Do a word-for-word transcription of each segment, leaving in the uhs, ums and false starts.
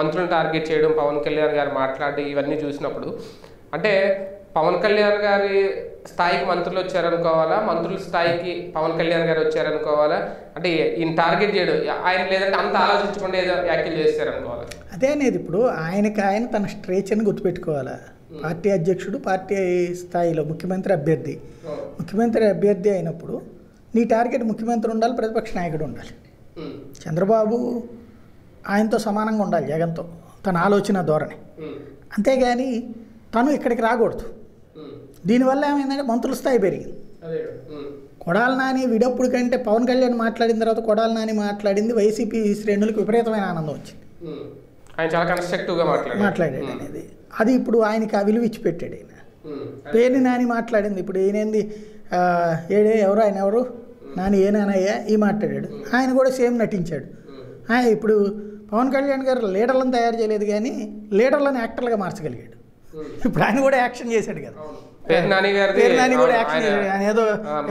మంత్రులను టార్గెట్ చేయడం, పవన్ కళ్యాణ్ గారు మాట్లాడి ఇవన్నీ చూసినప్పుడు అంటే పవన్ కళ్యాణ్ గారి స్థాయికి మంత్రులు వచ్చారనుకోవాలా, మంత్రుల స్థాయికి పవన్ కళ్యాణ్ గారు వచ్చారనుకోవాలా? అంటే ఈయన టార్గెట్ చేయడం ఆయన లేదంటే అంత ఆలోచించకుండా ఏదో వ్యాఖ్యలు చేస్తారనుకోవాలా? అదే అనేది ఇప్పుడు ఆయనకి ఆయన తన స్ట్రేచర్ని గుర్తుపెట్టుకోవాలా. పార్టీ అధ్యక్షుడు, పార్టీ స్థాయిలో ముఖ్యమంత్రి అభ్యర్థి. ముఖ్యమంత్రి అభ్యర్థి అయినప్పుడు నీ టార్గెట్ ముఖ్యమంత్రి ఉండాలి, ప్రతిపక్ష నాయకుడు ఉండాలి. చంద్రబాబు ఆయనతో సమానంగా ఉండాలి, జగన్తో, తన ఆలోచన ధోరణి. అంతేగాని తను ఇక్కడికి రాకూడదు. దీనివల్ల ఏమైందంటే మంత్రుల స్థాయి పెరిగింది. కొడాలి నాని విడప్పుడు కంటే పవన్ కళ్యాణ్ మాట్లాడిన తర్వాత కొడాలి నాని మాట్లాడింది వైసీపీ శ్రేణులకు విపరీతమైన ఆనందం వచ్చింది. ఆయన చాలా కన్స్ట్రక్టివ్గా మాట్లాడాడు మాట్లాడాడు అనేది అది ఇప్పుడు ఆయనకి ఆ విలువ ఇచ్చి పెట్టాడు. ఆయన పేరుని నాని మాట్లాడింది. ఇప్పుడు ఈయనేంది ఏడే ఎవరు ఆయన ఎవరు నాని ఏ నానయ్యా ఈ మాట్లాడాడు. ఆయన కూడా సేమ్ నటించాడు. ఆయన ఇప్పుడు పవన్ కళ్యాణ్ గారు లీడర్లను తయారు చేయలేదు కానీ లీడర్లను యాక్టర్లుగా మార్చగలిగాడు. ఇప్పుడు ఆయన కూడా యాక్షన్ చేశాడు కదా. పేరు నాని కూడా యాక్షన్ చేశాడు. ఆయన ఏదో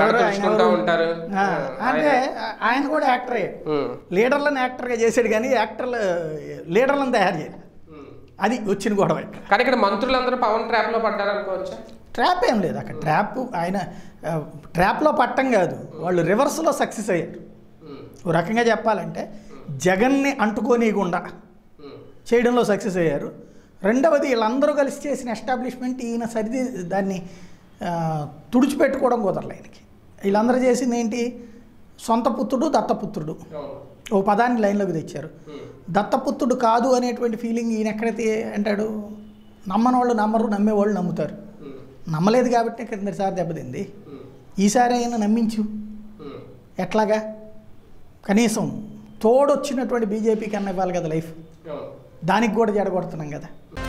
అంటే ఆయన కూడా యాక్టర్ అయ్యాడు. లీడర్లను యాక్టర్గా చేశాడు కానీ యాక్టర్లు లీడర్లను తయారు చేయలేదు. అది వచ్చిన గొడవ. కానీ ఇక్కడ మంత్రులందరూ పవన్ ట్రాప్లో పడ్డారు అనుకోవచ్చా? ట్రాప్ ఏం లేదు అక్కడ. ట్రాప్ ఆయన ట్రాప్లో పట్టం కాదు, వాళ్ళు రివర్స్లో సక్సెస్ అయ్యారు. ఓ రకంగా చెప్పాలంటే జగన్ని అంటుకోనీయకుండా చేయడంలో సక్సెస్ అయ్యారు. రెండవది వీళ్ళందరూ కలిసి చేసిన ఎస్టాబ్లిష్మెంట్ ఈయన సరిది దాన్ని తుడిచిపెట్టుకోవడం కుదరలే ఆయనకి. వీళ్ళందరూ చేసింది ఏంటి? సొంత పుత్రుడు దత్తపుత్రుడు ఓ పదాన్ని లైన్లోకి తెచ్చారు. దత్తపుత్రుడు కాదు అనేటువంటి ఫీలింగ్ ఈయన ఎక్కడైతే అంటాడు. నమ్మని వాళ్ళు నమ్మరు, నమ్మేవాళ్ళు నమ్ముతారు. నమ్మలేదు కాబట్టి కిందసారి దెబ్బతింది. ఈసారి అయినా నమ్మించు. ఎట్లాగా? కనీసం తోడొచ్చినటువంటి బీజేపీకి అన్న ఇవ్వాలి కదా లైఫ్. దానికి కూడా జడగొడుతున్నాం కదా.